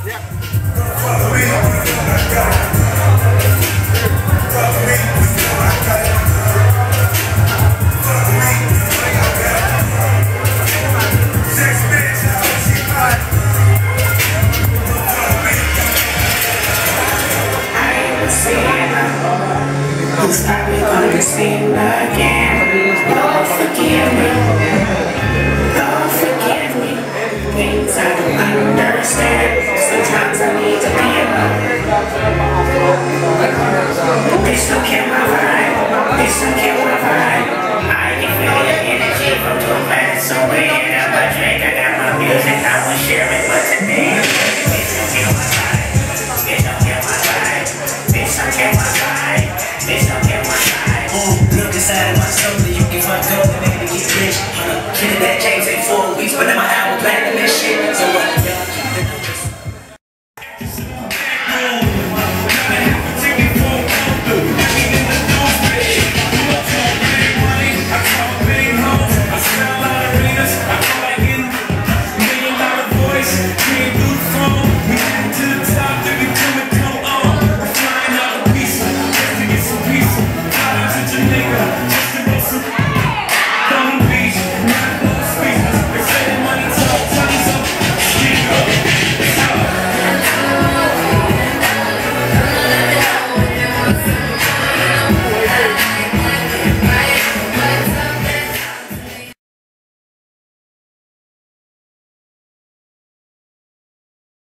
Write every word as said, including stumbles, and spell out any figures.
Who's probably gonna be seen again. Lord forgive me, Lord forgive me. Things I don't understand. Sometimes I need to be alone. They still kill my vibe. They still kill my vibe. I can feel your energy from two planets away. And I'm a drink, I got my music, I will share it, but today